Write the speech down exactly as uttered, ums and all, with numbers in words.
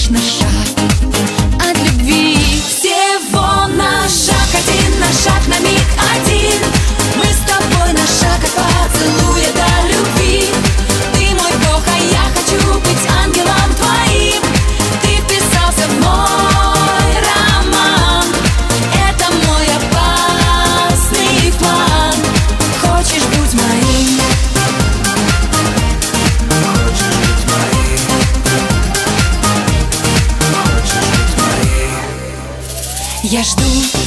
лишь на шаг от любви. Всего на шаг один, на шаг на миг один. Мы с тобой на шаг от поцелуя до любви. Ты мой Бог, а я хочу быть ангелом твоим. Ты вписался в мой роман. Это мой опасный план. Хочешь быть моим? Хочешь быть моим? Хочешь быть моим? Я жду